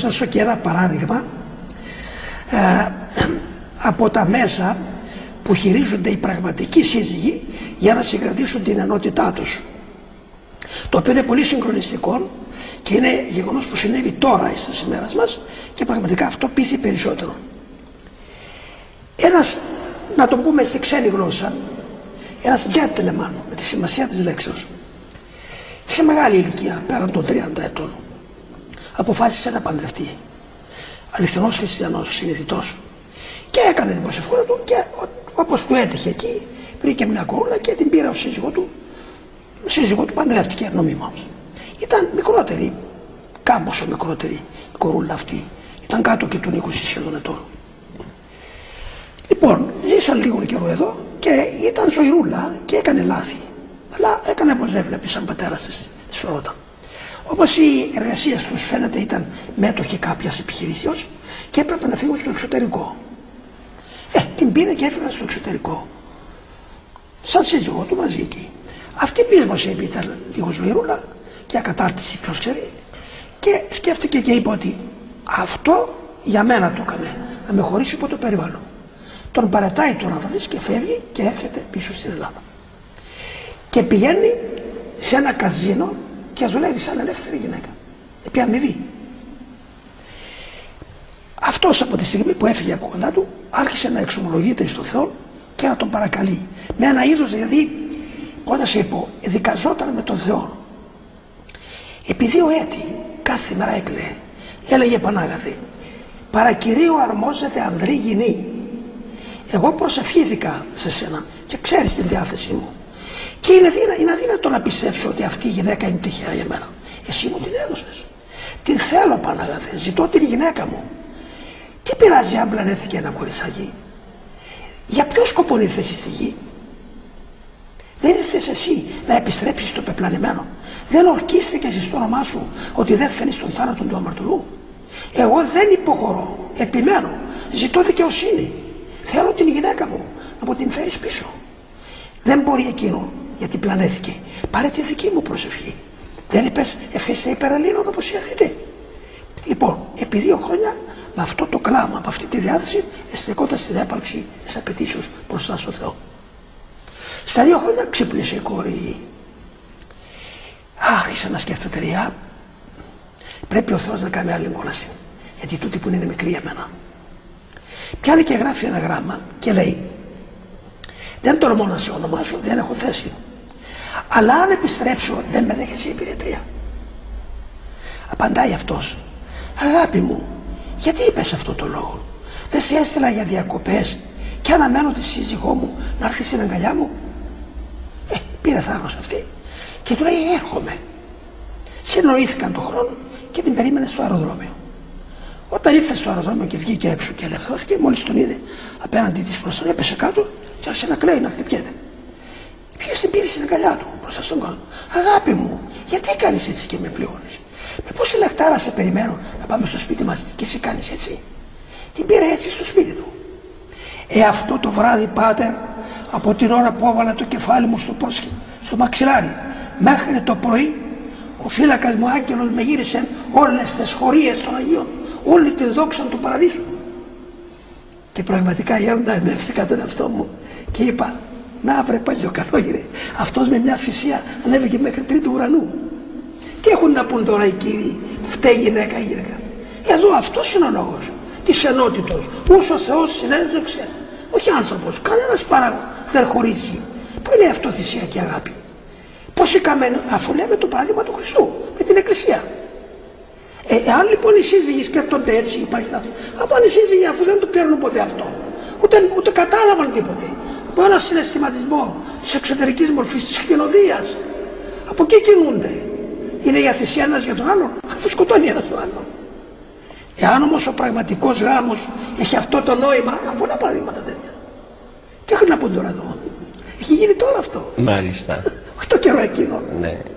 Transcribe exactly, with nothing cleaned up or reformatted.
σας δώσω και ένα παράδειγμα ε, από τα μέσα που χειρίζονται οι πραγματικοί σύζυγοι για να συγκρατήσουν την ενότητά τους, το οποίο είναι πολύ συγχρονιστικό και είναι γεγονός που συνέβη τώρα στις ημέρες μας και πραγματικά αυτό πείθει περισσότερο. Ένας, να το πούμε στη ξένη γλώσσα, ένας gentleman με τη σημασία της λέξεως, σε μεγάλη ηλικία, πέραν των τριάντα ετών, αποφάσισε να παντρευτεί. Αληθινός χριστιανός, συνειδητός, και έκανε την προσευχούλα του και όπως του έτυχε εκεί βρήκε μια κορούλα και την πήρε ο σύζυγό του. Ο σύζυγό του παντρεύτηκε νομίμως. Ήταν μικρότερη, κάμποσο μικρότερη η κορούλα αυτή, ήταν κάτω και των είκοσι σχεδόν ετών. Λοιπόν, ζήσαν λίγο καιρό εδώ και ήταν ζωηρούλα και έκανε λάθη, αλλά έκανε όπως έβλεπε σαν πατέρας της, της φερόταν. Όπως οι εργασίες τους φαίνεται ήταν μέτοχοι κάποιας επιχειρήσεως και έπρεπε να φύγουν στο εξωτερικό. Ε, την πήρε και έφυγαν στο εξωτερικό. Σαν σύζυγό του μαζί εκεί. Αυτή πείσμωσε, είπε, ήταν λίγο ζωηρούλα και ακατάρτιση, ποιος ξέρει, και σκέφτηκε και είπε ότι αυτό για μένα το έκανε, να με χωρίσει από το περιβάλλον. Τον παρατάει τώρα, θα δεις, και φεύγει και έρχεται πίσω στην Ελλάδα. Και πηγαίνει σε ένα καζίνο και δουλεύει σαν ελεύθερη γυναίκα, επί αμοιβή. Αυτός από τη στιγμή που έφυγε από κοντά του άρχισε να εξομολογείται στον Θεό και να τον παρακαλεί. Με ένα είδος, δηλαδή, όταν σε είπω, δικαζόταν με τον Θεό. Επί δύο έτη κάθε μέρα έκλαιε. Έλεγε, Πανάγαθε, παρακυρίου αρμόζεται ανδρή γυνή. Εγώ προσευχήθηκα σε σένα και ξέρεις την διάθεσή μου. Και είναι, δύνα, είναι αδύνατο να πιστέψω ότι αυτή η γυναίκα είναι τυχαία για μένα. Εσύ μου την έδωσες. Την θέλω, Πανάγαθε, ζητώ την γυναίκα μου. Τι πειράζει αν πλανέθηκε ένα κοριτσάκι? Για ποιο σκοπό ήρθες στη γη? Δεν ήρθες εσύ να επιστρέψεις στο πεπλανημένο? Δεν ορκίστηκες στο όνομά σου ότι δεν θέλεις τον θάνατο του αμαρτωλού? Εγώ δεν υποχωρώ, επιμένω, ζητώ δικαιοσύνη. Θέλω την γυναίκα μου να μου την φέρεις πίσω. Δεν μπορεί εκείνο γιατί πλανέθηκε. Πάρε τη δική μου προσευχή. Δεν είπες ευχαριστέ υπεραλλήλων όπως ιαθείτε? Λοιπόν, επί δύο χρόνια με αυτό το κλάμα, με αυτή τη διάθεση, αισθηκόταν στην έπαρξη της απαιτήσεως μπροστά στο Θεό. Στα δύο χρόνια ξύπνησε η κόρη. Άρχισε να σκέφτεται, ριά, πρέπει ο Θεός να κάνει άλλη κόλαση, γιατί τούτη που είναι μικρή εμένα. Πιάνει και γράφει ένα γράμμα και λέει, δεν τολμώ να σε ονομάσω, δεν έχω θέση, αλλά αν επιστρέψω δεν με δέχεσαι υπηρετρία. Απαντάει αυτός, αγάπη μου, γιατί είπες αυτό το λόγο? Δεν σε έστειλα για διακοπές και αναμένω τη σύζυγό μου να έρθει στην αγκαλιά μου? Ε, πήρε θάρρος αυτή και του λέει, έρχομαι. Συνοήθηκαν τον χρόνο και την περίμενε στο αεροδρόμιο. Όταν ήρθε στο αεροδρόμιο και βγήκε έξω και ελευθερώθηκε, μόλις τον είδε απέναντι της μπροστά, έπεσε κάτω και άρχισε να κλαίει, να χτυπιέται. Πήγε στην πήρε στην αγκαλιά του μπροστά στον κόσμο. Αγάπη μου, γιατί κάνεις έτσι και με πληγώνεις? Με πόση λαχτάρα σε περιμένω να πάμε στο σπίτι μας και εσύ κάνεις έτσι? Την πήρε έτσι στο σπίτι του. Ε, αυτό το βράδυ, πάτερ, από την ώρα που έβαλα το κεφάλι μου στο πρόσχημα, στο μαξιλάρι, μέχρι το πρωί, ο φύλακας μου άγγελος με γύρισε όλες τις χωρίες των Αγίων, όλη τη δόξα του παραδείσου. Και πραγματικά γέροντα εμπνεύστηκα τον εαυτό μου και είπα, να βρε παλιοκαλόγυρε, αυτός με μια θυσία ανέβηκε μέχρι τρίτου ουρανού. Τι έχουν να πούν τώρα οι κύριοι, φταίει γυναίκα ή γυναίκα? Εδώ αυτός είναι ο λόγος της ενότητος. Ούς ο Θεός συνέζεξε, όχι άνθρωπος, κανένας παράγον δεν χωρίζει. Πού είναι η αυτοθυσιακή αγάπη? Πώς είχαμε, αφού λέμε το παράδειγμα του Χριστού με την Εκκλησία. Ε, εάν λοιπόν οι σύζυγοι σκέφτονται έτσι, υπάρχει λάθος. Από αν οι σύζυγοι, αφού δεν το παίρνουν ποτέ αυτό, ούτε, ούτε κατάλαβαν τίποτε, από ένα συναισθηματισμό της εξωτερικής μορφής της χτενοδίας, από εκεί κινούνται. Είναι η αθυσία ένας για τον άλλον, αφού σκοτώνει ένας τον άλλον. Εάν όμως ο πραγματικός γάμος έχει αυτό το νόημα, έχω πολλά παραδείγματα τέτοια. Τι έχουν να πούν τώρα εδώ? Έχει γίνει τώρα αυτό. Μάλιστα. Όχι το καιρό εκείνο. Ναι.